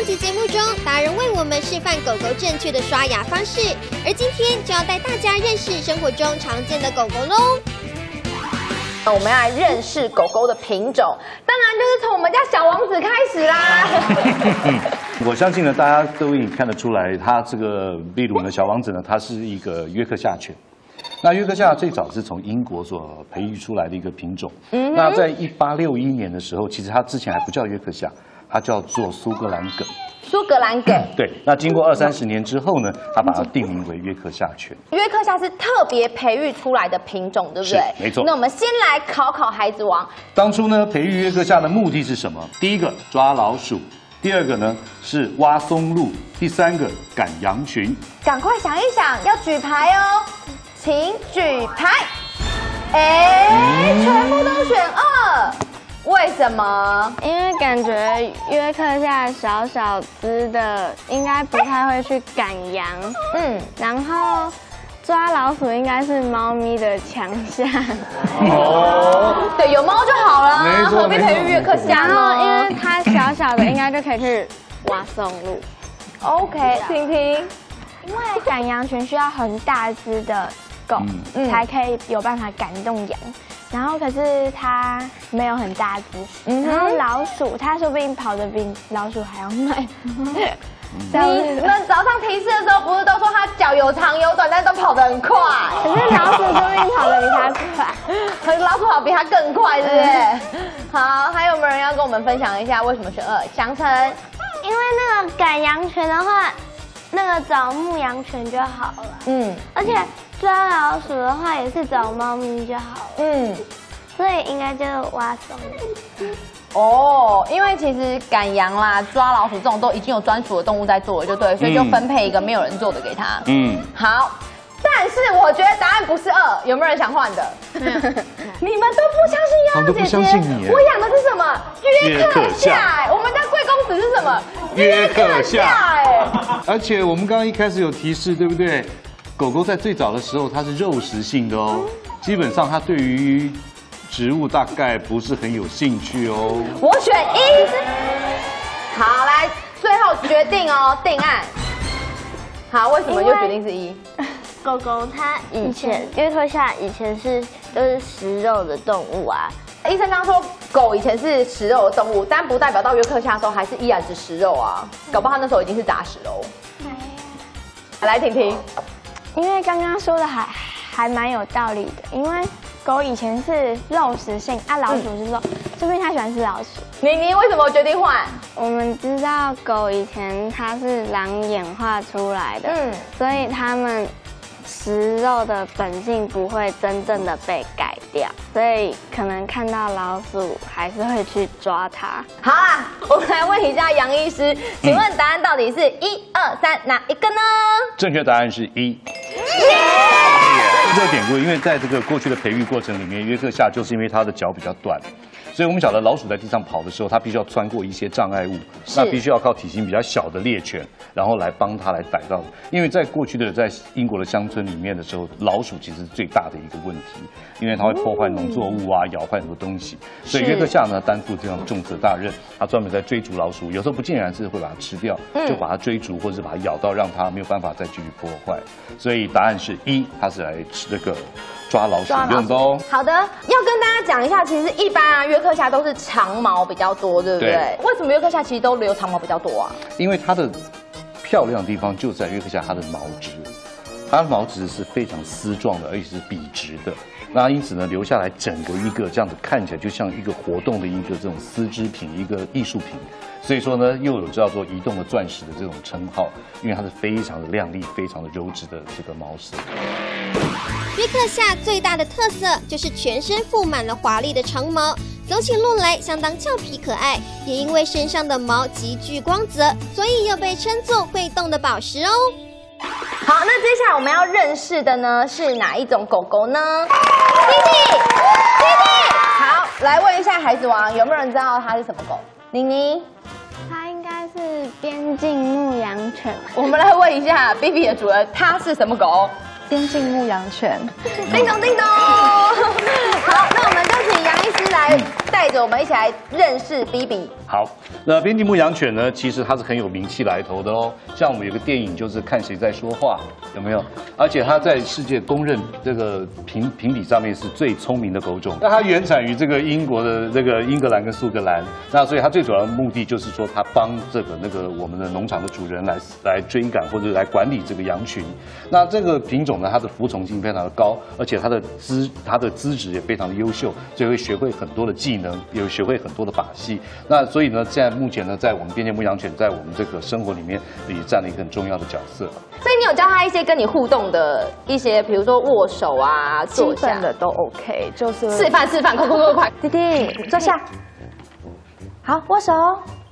上集节目中，达人为我们示范狗狗正确的刷牙方式，而今天就要带大家认识生活中常见的狗狗喽。 我们要来认识狗狗的品种，当然就是从我们家小王子开始啦。 我相信呢，大家都已经看得出来，它这个秘鲁呢，小王子呢，它是一个约克夏犬。那约克夏最早是从英国所培育出来的一个品种。那在1861年的时候，其实它之前还不叫约克夏，它叫做苏格兰梗。 苏格兰梗。 对。那经过20-30年之后呢，它把它定名为约克夏犬。 约克夏是特别培育出来的品种，对不对？ 是，没错。 那我们先来考考孩子王。 当初呢，培育约克夏的目的是什么？第一个抓老鼠。第二个呢是挖松露，第三个赶羊群。 赶快想一想，要举牌哦，请举牌。全部都选2，为什么？ 因为感觉约克夏小小只的，应该不太会去赶羊。然后抓老鼠应该是猫咪的强项。 对，有猫就好了， 没错， 何必培育约克夏呢？ 然后因为它小小的，应该就可以去挖松露。 OK， 听听。 因为赶羊群需要很大只的狗，才可以有办法赶动羊。然后可是它没有很大只，然后老鼠它说不定跑得比老鼠还要慢。 你们早上提示的时候不是都说它脚有长有短，但都跑得很快？ 可是老鼠说不定跑得比它快， 可是老鼠跑比它更快，对不对？好，还有没有人要跟我们分享一下为什么选2？翔成， 因为那个赶羊犬的话，那个找牧羊犬就好了。而且抓老鼠的话也是找猫咪就好了。所以应该就是挖松露。 因为其实赶羊啦、抓老鼠这种都已经有专属的动物在做了，就对，所以就分配一个没有人做的给他。好，但是我觉得答案不是2，有没有人想换的？你们都不相信瑶瑶姐姐，我养的是什么？约克夏。我们家贵公子是什么？约克夏。 而且我们刚刚一开始有提示，对不对？狗狗在最早的时候它是肉食性的哦，基本上它对于植物大概不是很有兴趣哦。 我选1。好，来，最后决定哦，定案。好，为什么就决定是1？ 狗狗它以前约克夏以前都是食肉的动物啊。 医生刚说狗以前是食肉的动物，但不代表到约克夏的时候还是依然只食肉啊，搞不好它那时候已经是杂食喽。来，婷婷。 因为刚刚说的还蛮有道理的，因为狗以前是肉食性啊，老鼠是肉，说不定它喜欢吃老鼠。 你为什么决定换？ 我们知道狗以前它是狼演化出来的，所以它们食肉的本性不会真正的被改掉，所以可能看到老鼠还是会去抓它。 好啦，我们来问一下杨医师，请问答案到底是1、2、3哪一个呢？ 正确答案是1。这个典故，因为在这个过去的培育过程里面，约克夏就是因为它的脚比较短，所以我们晓得老鼠在地上跑的时候，它必须要穿过一些障碍物，那必须要靠体型比较小的猎犬，然后来帮它来逮到。因为在过去的在英国的乡村里面的时候，老鼠其实是最大的一个问题，因为它会破坏农作物啊，咬坏很多东西。所以约克夏呢担负这样重责大任，它专门在追逐老鼠，有时候不尽然是会把它吃掉，就把它追逐或者是把它咬到，让它没有办法再继续破坏。所以答案是1，它是来吃这个抓老鼠用的哦。 好的，要跟大家讲一下，其实一般啊约克夏都是长毛比较多，对不对？为什么约克夏其实都留长毛比较多啊？ 因为它的漂亮的地方就在约克夏它的毛质，它的毛质是非常丝状的，而且是笔直的。那因此呢，留下来整个一个这样子看起来就像一个活动的一个这种丝织品，一个艺术品。所以说呢，又有叫做移动的钻石的这种称号，因为它是非常的亮丽、非常的柔质的这个毛色。 约克夏最大的特色就是全身覆满了华丽的长毛，走起路来相当俏皮可爱。也因为身上的毛极具光泽，所以又被称作会动的宝石哦。 好，那接下来我们要认识的呢是哪一种狗狗呢？弟弟，好，来问一下孩子王，有没有人知道它是什么狗？妮妮， 它应该是边境牧羊犬。 我们来问一下 BB 的主人，它是什么狗？ 边境牧羊犬。 叮咚叮咚。好，那我们就请杨医师来带带着我们一起来认识 BB。 好，那边境牧羊犬呢，其实它是很有名气来头的哦。像我们有个电影就是《看谁在说话》，有没有？而且它在世界公认这个评比上面是最聪明的狗种。那它原产于这个英国的这个英格兰跟苏格兰，那所以它最主要的目的就是说，它帮我们的农场的主人来追赶或者来管理这个羊群。那这个品种呢，它的服从性非常的高，而且它的资质也非常的优秀，所以会学会很多的技能，也学会很多的把戏。那所以呢，现在目前呢，在我们边境牧羊犬在我们这个生活里面也占了一个很重要的角色。 所以你有教他一些跟你互动的一些，比如说握手啊、坐下基本的都 OK， 就是示范，快， 弟弟坐下，好，握手，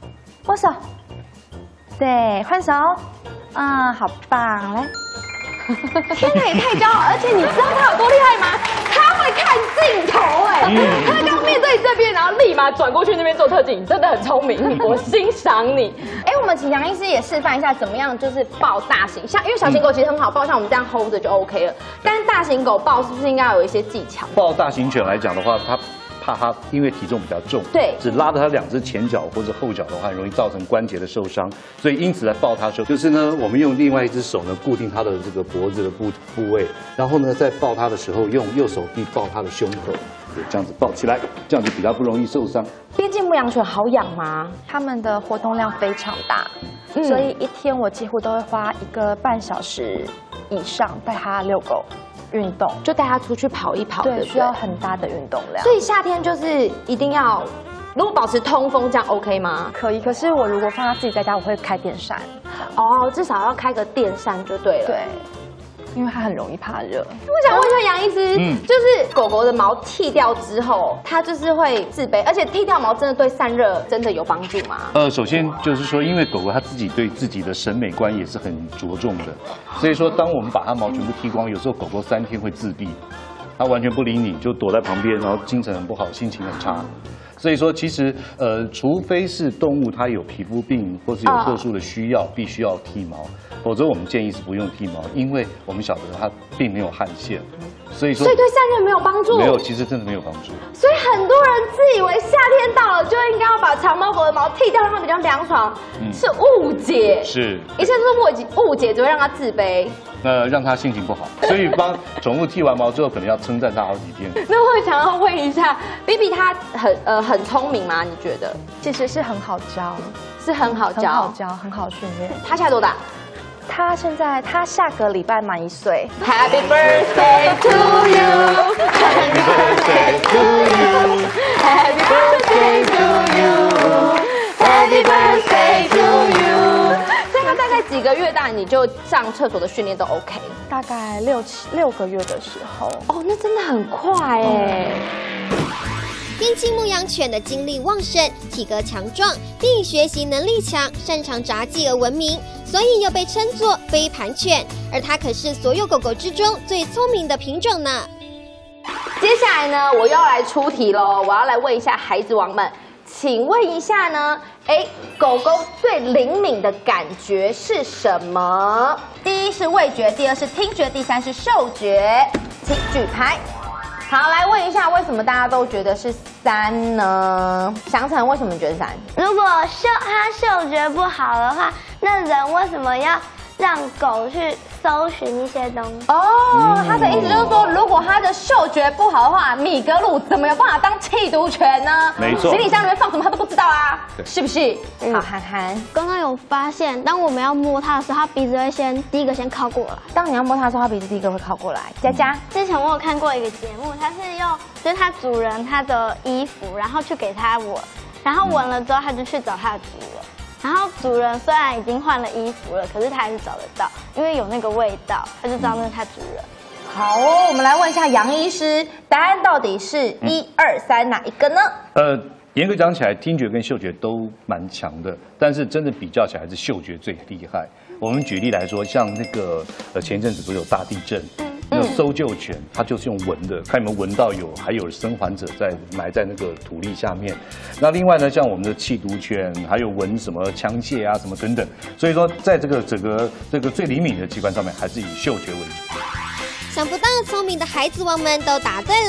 对，换手，好棒，来。 天哪，也太骄傲！而且你知道他有多厉害吗？他会看镜头哎，他刚面对这边，然后立马转过去那边做特警，真的很聪明，我欣赏你。哎，我们请杨医师也示范一下怎么样，就是抱大型，像因为小型狗其实很好抱，像我们这样 hold 着就 OK 了。但是大型狗抱是不是应该有一些技巧？ 抱大型犬来讲的话，怕它因为体重比较重， 对， 只拉着它2只前脚或者后脚的话，容易造成关节的受伤。所以因此在抱它的时候，就是呢，我们用另外一只手呢固定它的这个脖子的部位，然后呢，在抱它的时候用右手臂抱它的胸口，这样子抱起来，这样就比较不容易受伤。 边境牧羊犬好养吗？ 它们的活动量非常大，所以一天我几乎都会花1个半小时以上带它遛狗。运动就带它出去跑一跑， 对，需要很大的运动量。 所以夏天就是一定要，如果保持通风，这样 OK 吗？ 可以，可是我如果放它自己在家，我会开电扇。 哦，至少要开个电扇就对了。 对。因为它很容易怕热。 我想问一下杨医师，就是狗狗的毛剃掉之后，它就是会自卑，而且剃掉毛真的对散热真的有帮助吗？ 首先就是说，因为狗狗它自己对自己的审美观也是很着重的，所以说当我们把它毛全部剃光，有时候狗狗3天会自闭，它完全不理你，就躲在旁边，然后精神很不好，心情很差。所以说，其实除非是动物它有皮肤病或是有特殊的需要，必须要剃毛，否则我们建议是不用剃毛，因为我们晓得它并没有汗腺，所以说对散热没有帮助。 没有，其实真的没有帮助。 所以很多人自以为夏天到了就应该要把长毛狗的毛剃掉，让它比较凉爽，是误解。 是， 一切都是误解，只会让它自卑。 让它心情不好，所以帮宠物剃完毛之后，可能要称赞它好几天。 那我想要问一下 ，BB 它很聪明吗？你觉得？ 其实是很好教， 是很好教， 很好训练。 它现在多大？ 他下个礼拜满1岁。 Happy birthday to you, Happy birthday to you, Happy birthday to you, Happy birthday to you。所以他大概几个月大你就上厕所的训练都 OK？ 大概6个月的时候。 哦，那真的很快哎。 边境牧羊犬的精力旺盛，体格强壮，并以学习能力强、擅长杂技而闻名，所以又被称作飞盘犬。而它可是所有狗狗之中最聪明的品种呢。 接下来呢，我又要来出题喽！我要来问一下孩子王们，请问一下呢，狗狗最灵敏的感觉是什么？第一是味觉，第2是听觉，第3是嗅觉。请举牌。好，来问一下，为什么大家都觉得是3呢？翔晨，为什么觉得3？ 如果它嗅觉不好的话，那人为什么要让狗去搜寻一些东西？ 哦，他的意思就是说，如果它的嗅觉不好的话，米格鲁怎么有办法当缉毒犬呢？ 没错， 行李箱里面放什么他都不知道啊，是不是？好，涵涵， 刚刚有发现，当我们要摸它的时候，它鼻子会第一个先靠过来。 当你要摸它的时候，它鼻子第一个会靠过来。佳佳， 之前我有看过一个节目，它是就是它主人它的衣服，然后去给它闻，然后闻了之后，它就去找它的主人。然后主人虽然已经换了衣服了，可是他还是找得到，因为有那个味道，他就知道那是他主人。 好哦，我们来问一下杨医师，答案到底是1、2、3哪一个呢？ 严格讲起来，听觉跟嗅觉都蛮强的，但是真的比较起来，还是嗅觉最厉害。我们举例来说，像那个前一阵子不是有大地震，那个搜救犬，它就是用闻的，看有没有闻到还有生还者埋在那个土地下面。那另外呢，像我们的缉毒犬，还有闻什么枪械啊什么等等。所以说，在这个整个最灵敏的器官上面，还是以嗅觉为主。 想不到聪明的孩子王们都答对了。接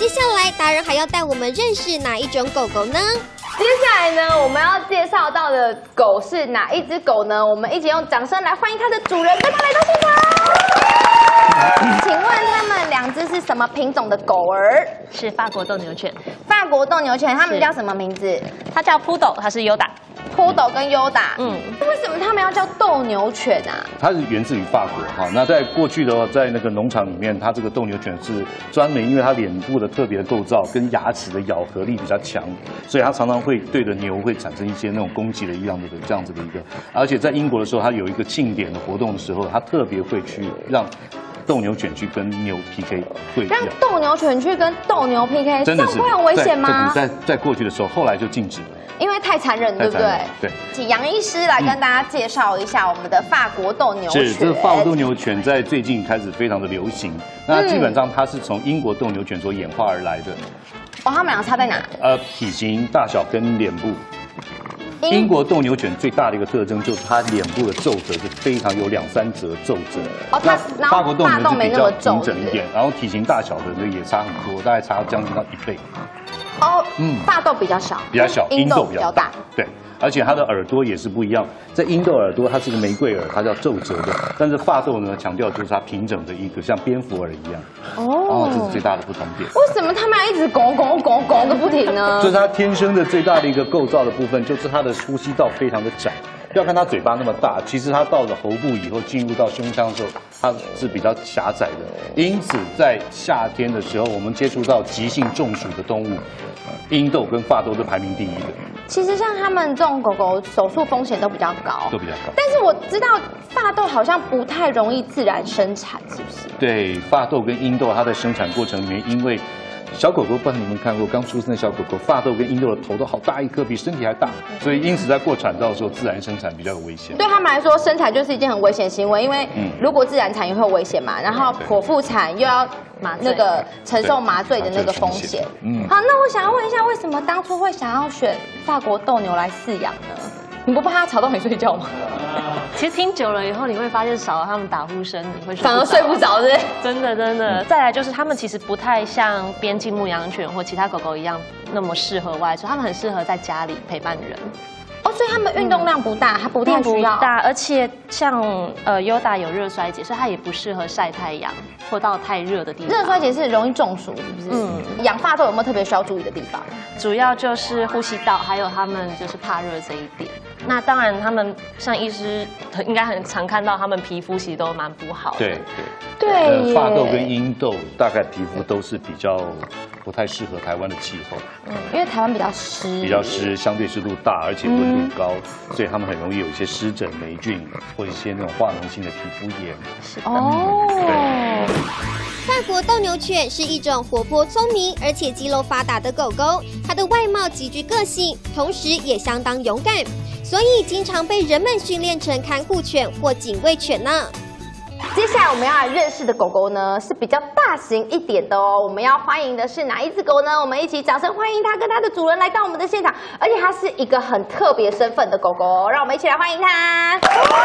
接下来达人还要带我们认识哪一种狗狗呢？ 接下来呢，我们要介绍到的狗是哪一只狗呢？我们一起用掌声来欢迎它的主人，跟它来到现场。请问它们2只是什么品种的狗儿？ 是法国斗牛犬。 法国斗牛犬，它们叫什么名字？ 它叫 Poodle， 它是优达。 Poodle 跟优达，为什么它们要叫斗牛犬啊？ 它是源自于法国哈。那在过去的话，在那个农场里面，它这个斗牛犬是专门因为它脸部的特别的构造跟牙齿的咬合力比较强，所以它常常会对着牛会产生一些那种攻击的这样子的一个。而且在英国的时候，它有一个庆典的活动的时候，它特别会去让斗牛犬去跟牛 PK， 会让斗牛犬去跟斗牛 PK， 真的是这样会很危险吗？ 在过去的时候，后来就禁止了。 因为太残忍，对不对？ 对。 请杨医师来跟大家介绍一下我们的法国斗牛犬。 是，这个法国斗牛犬在最近开始非常的流行。那基本上它是从英国斗牛犬所演化而来的。 哦，它们两个差在哪？ 体型、大小跟脸部。英国斗牛犬最大的一个特征就是它脸部的皱褶是非常有2、3折皱褶。 哦， 那法国斗牛是比较平整一点，然后体型大小的也差很多，大概差将近到1倍。 哦，法斗比较小， 英斗比较大，对，而且它的耳朵也是不一样。在英斗耳朵它是个玫瑰耳，它叫皱褶的，但是法斗呢强调就是它平整的一个像蝙蝠耳一样。哦，这是最大的不同点。 为什么它们要一直拱个不停呢？ 这是它天生的最大的一个构造的部分，就是它的呼吸道非常的窄。不要看它嘴巴那么大，其实它到了喉部以后进入到胸腔的时候，它是比较狭窄的。因此，在夏天的时候，我们接触到急性中暑的动物，英斗跟法斗是排名第一的。 其实像他们这种狗狗，手术风险都比较高，但是我知道法斗好像不太容易自然生产，是不是？ 对，法斗跟英斗它在生产过程里面，因为小狗狗，不知道你们看过，刚出生的小狗狗，法斗跟英斗的头都好大一颗，比身体还大，所以因此在过产道的时候，自然生产比较有危险。 对他们来说，生产就是一件很危险的行为，因为如果自然产也会有危险嘛，然后剖腹产又要那个承受麻醉的那个风险。好，那我想要问一下，为什么当初会想要选法国斗牛来饲养呢？你不怕它吵到你睡觉吗？ 其实听久了以后，你会发现少了他们打呼声，你会反而睡不着，是真的。再来就是他们其实不太像边境牧羊犬或其他狗狗一样那么适合外出，他们很适合在家里陪伴人。 哦，所以他们运动量不大，它不太需要大，而且像优达有热衰竭，所以它也不适合晒太阳或到太热的地方。 热衰竭是容易中暑，是不是？养法斗有没有特别需要注意的地方？ 主要就是呼吸道，还有他们就是怕热这一点。那当然，他们像医师应该很常看到，他们皮肤其实都蛮不好的。 对。 法斗跟英斗大概皮肤都是比较不太适合台湾的气候。 因为台湾比较湿， 相对湿度大，而且温度高，所以他们很容易有一些湿疹、霉菌或一些那种化脓性的皮肤炎。 对。法国斗牛犬是一种活泼聪明而且肌肉发达的狗狗，它的外貌极具个性，同时也相当勇敢，所以经常被人们训练成看护犬或警卫犬呢。 接下来我们要来认识的狗狗呢是比较大型一点的哦。我们要欢迎的是哪一只狗呢？我们一起掌声欢迎它跟它的主人来到我们的现场，而且它是一个很特别身份的狗狗，让我们一起来欢迎它。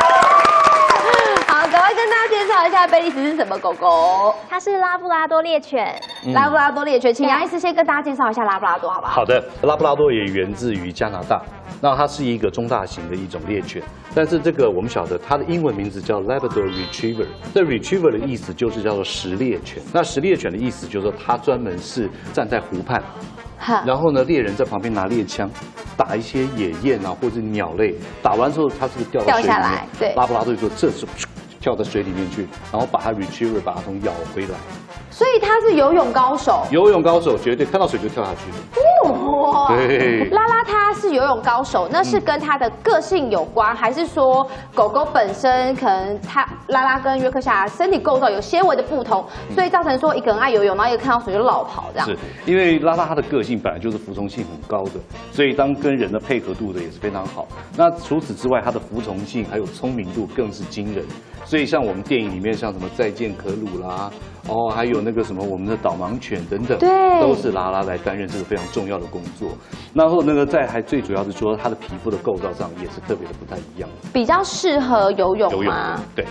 好，赶快跟大家介绍一下贝利斯是什么狗狗？ 它是拉布拉多猎犬。 拉布拉多猎犬，请杨医师先跟大家介绍一下拉布拉多，好不好？ 好的，拉布拉多也源自于加拿大，那它是一个中大型的一种猎犬，但是这个我们晓得它的英文名字叫 Labrador Retriever。这 Retriever 的意思就是叫做食猎犬。那食猎犬的意思就是说它专门是站在湖畔。然后呢，猎人在旁边拿猎枪打一些野雁啊，或者鸟类，打完之后它是掉到水里面， 对， 拉布拉多就说这是跳到水里面去，然后把它 retriever 把它从咬回来。 所以他是游泳高手， 游泳高手绝对看到水就跳下去了。 哇！对，拉拉他是游泳高手，那是跟他的个性有关，还是说狗狗本身可能拉拉跟约克夏身体构造有些微的不同，所以造成说一个人爱游泳，然后一个看到水就落跑这样？ 是因为拉拉它的个性本来就是服从性很高的，所以当跟人的配合度的也是非常好。那除此之外，它的服从性还有聪明度更是惊人。所以像我们电影里面像什么再见可鲁啦，哦，还有那个什么我们的导盲犬等等， 对， 都是拉拉来担任这个非常重要的工作。然后那个还最主要是说它的皮肤的构造上也是特别的不太一样， 比较适合游泳吗？ 对。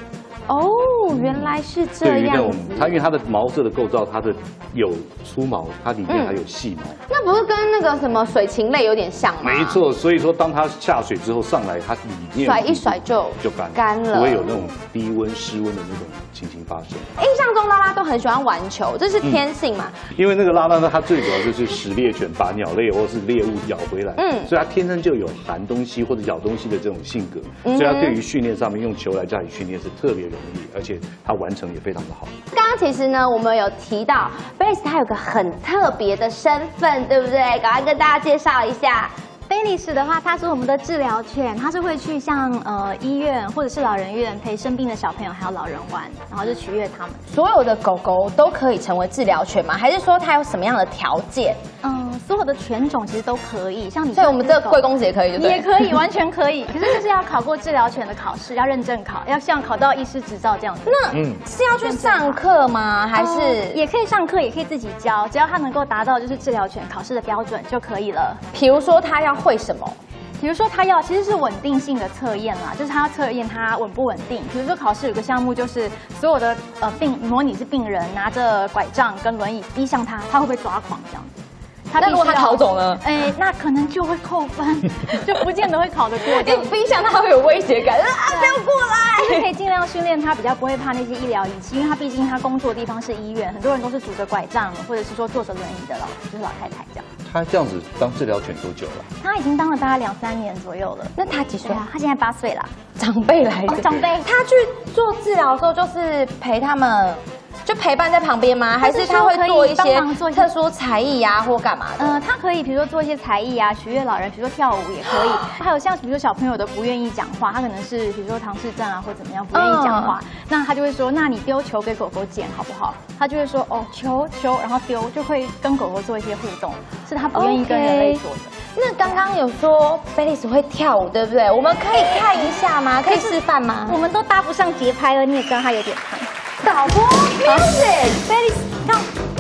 哦，原来是这样子。 它因为它的毛色的构造，它的有粗毛，它里面还有细毛。 那不是跟那个什么水禽类有点像吗？ 没错，所以说当它下水之后上来，它里面甩一甩就干了， 不会有那种低温失温的那种情形发生。 印象中拉拉都很喜欢玩球，这是天性嘛？ 因为那个拉拉呢，它最主要就是食猎犬，把鸟类或是猎物咬回来，所以它天生就有含东西或者咬东西的这种性格，所以它对于训练上面用球来加以训练是特别容易，而且它完成也非常的好。 刚刚其实呢，我们有提到 Baileys 它有个很特别的身份，对不对？赶快跟大家介绍一下。 Baileys的话，它是我们的治疗犬，它是会去像医院或者是老人院陪生病的小朋友还有老人玩，然后就取悦他们。 所有的狗狗都可以成为治疗犬吗？还是说它有什么样的条件？ 所有的犬种其实都可以，像你， 所以我们这个贵公子也可以，对不对？ 也可以，完全可以。可是就是要考过治疗犬的考试，要认证考，要像考到医师执照这样子。 那是要去上课吗？还是也可以上课，也可以自己教，只要它能够达到就是治疗犬考试的标准就可以了。 比如说它要会什么？ 比如说它其实是稳定性的测验啦，就是它要测验它稳不稳定。比如说考试有个项目就是所有的模拟是病人拿着拐杖跟轮椅逼向它会不会抓狂这样子。 那如果他逃走呢？ 那可能就会扣分，就不见得会考得过。 因为逼向他会有威胁感，不要过来。 就是可以尽量训练他比较不会怕那些医疗仪器，因为他毕竟他工作的地方是医院，很多人都是拄着拐杖或者是说坐着轮椅的就是老太太这样。 他这样子当治疗犬多久了？ 他已经当了大概2-3年左右了。 那他几岁啊？他现在8岁了。 长辈来的。 长辈。 他去做治疗的时候，就是陪他们。就陪伴在旁边吗？还是他会做一些特殊才艺呀，或干嘛的？ 他可以，比如说做一些才艺啊，取悦老人，比如说跳舞也可以。还有像比如说小朋友的不愿意讲话，他可能是比如说唐氏症啊，或怎么样不愿意讲话，那他就会说，那你丢球给狗狗捡好不好？他就会说哦，球，然后丢，就会跟狗狗做一些互动，是他不愿意跟人类做的。 那刚刚有说 Baileys 会跳舞，对不对？我们可以看一下吗？可以示范吗？ 我们都搭不上节拍了，你也知道他有点胖。 导播 music Baileys 跳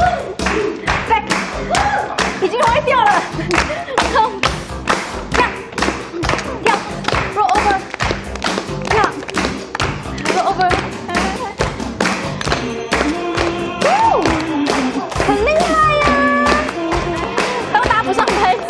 back 已经歪掉了，跳 roll over 跳 roll over 很厉害呀， 都搭不上拍子。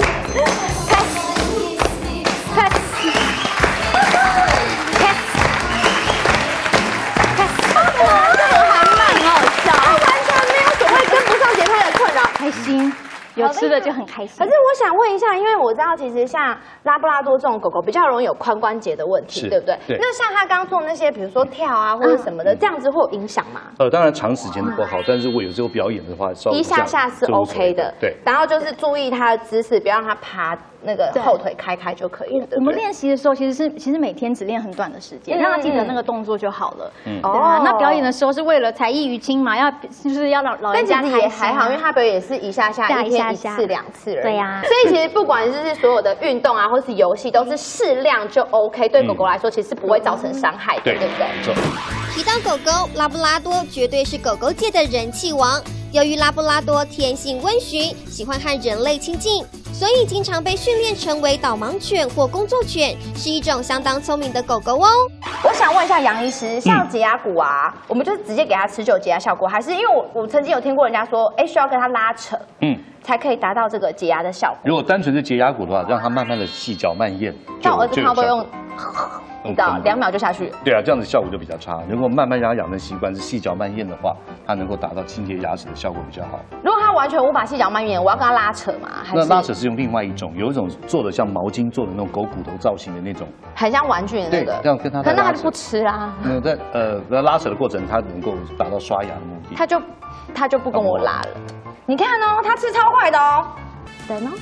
开心，有吃的就很开心。 可是我想问一下，因为我知道其实像拉布拉多这种狗狗比较容易有髋关节的问题，对不对？对。那像他刚做那些，比如说跳啊或者什么的，这样子会有影响吗？ 当然长时间的不好，但是如果有时候表演的话， 一下下是 OK 的。对。然后就是注意他的姿势，不要让他爬那个后腿开就可以了。 我们练习的时候，其实每天只练很短的时间，让他记得那个动作就好了。那表演的时候是为了才艺于亲嘛，就是要老人家开心。 也还好，因为他表演也是一下下一天1次2次而已。 对呀。 所以其实不管是所有的运动啊，或是游戏，都是适量就 OK。对狗狗来说，其实是不会造成伤害的，对不对？ 提到狗狗，拉布拉多绝对是狗狗界的人气王。由于拉布拉多天性温驯，喜欢和人类亲近，所以经常被训练成为导盲犬或工作犬，是一种相当聪明的狗狗哦。 我想问一下杨医师，像解压骨啊，我们就直接给它吃就有解压效果，还是因为我曾经有听过人家说，需要跟它拉扯，才可以达到这个解压的效果？如果单纯是解压骨的话，让它慢慢的细嚼慢咽， 像我儿子他都用。到2秒就下去。 对啊，这样子效果就比较差。如果慢慢让他养成习惯是细嚼慢咽的话，它能够达到清洁牙齿的效果比较好。 如果他完全无法细嚼慢咽，我要跟他拉扯嘛？ 那拉扯是用另外一种，有一种做的像毛巾做的那种狗骨头造型的那种， 很像玩具的那个。 对，这样跟他。 可那他就不吃啊。 在拉扯的过程，他能够达到刷牙的目的。 他就不跟我拉了。你看哦，他吃超快的哦。等哦。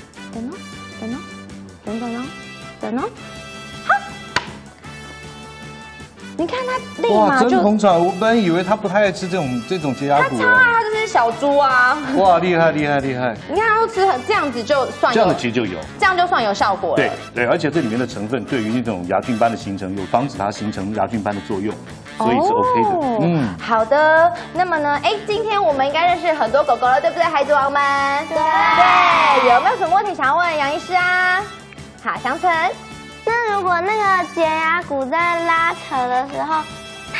你看他立马就。 哇，真捧场！我本来以为他不太爱吃这种解压骨。 他超爱，他就是小猪啊！ 哇，厉害！ 你看他都吃这样子就算。 这样的其实就有。 这样就算有效果了。 对，而且这里面的成分对于那种牙菌斑的形成有防止它形成牙菌斑的作用，所以是 OK 的。 好的。那么呢，今天我们应该认识很多狗狗了，对不对，孩子王们？对。有没有什么问题想要问杨医师啊？好，祥辰。 那如果那个解牙骨在拉扯的时候太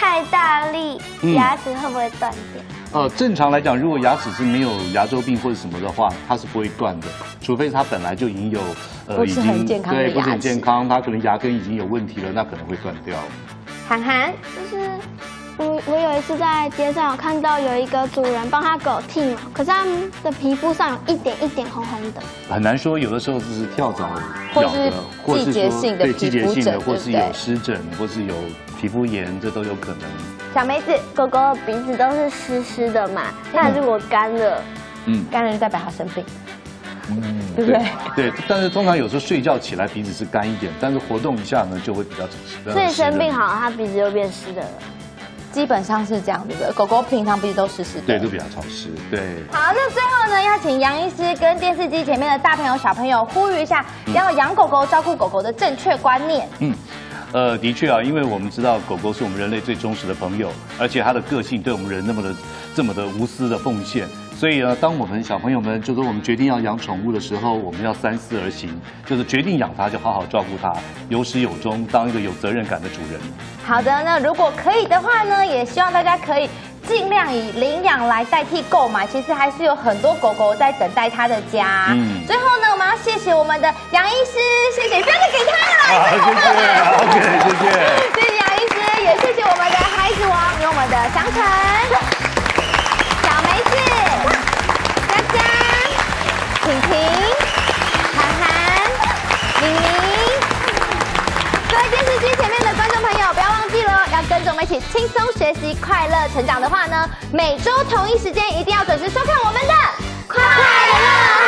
太大力，牙齿会不会断掉？ 正常来讲，如果牙齿是没有牙周病或者什么的话，它是不会断的，除非它本来就已经有不是很健康的牙齿， 对，不是很健康，它可能牙根已经有问题了，那可能会断掉。 涵涵， 就是我有一次在街上有看到有一个主人帮他狗剃毛，可是他们的皮肤上有一点一点红红的。 很难说，有的时候就是跳蚤咬的，或是季节性的皮肤疹， 或是有湿疹，或是有皮肤炎，这都有可能。 小梅子， 狗狗的鼻子都是湿湿的嘛，那如果干了， 干了就代表它生病。 对不对？对，但是通常有时候睡觉起来鼻子是干一点，但是活动一下呢就会比较湿。 所以生病好，它鼻子就变湿的了。 基本上是这样子的，狗狗平常鼻子都湿湿的， 对，都比较潮湿。对。 好，那最后呢，要请杨医师跟电视机前面的大朋友、小朋友呼吁一下，要养狗狗、照顾狗狗的正确观念。 的确啊，因为我们知道狗狗是我们人类最忠实的朋友，而且它的个性对我们人这么的无私的奉献。所以呢，当我们小朋友们就说我们决定要养宠物的时候，我们要三思而行，就是决定养它就好好照顾它，有始有终，当一个有责任感的主人。 好的，那如果可以的话呢，也希望大家可以尽量以领养来代替购买，其实还是有很多狗狗在等待它的家。最后呢，我们要谢谢我们的杨医师，谢谢，不要再给他了， 谢谢，谢谢， 谢谢杨医师，也谢谢我们的孩子王，有我们的祥成、小梅子、佳佳、婷婷、涵涵、玲玲。各位电视机前面的观众朋友，不要忘记了，要跟着我们一起轻松学习、快乐成长的话呢，每周同一时间一定要准时收看我们的快乐。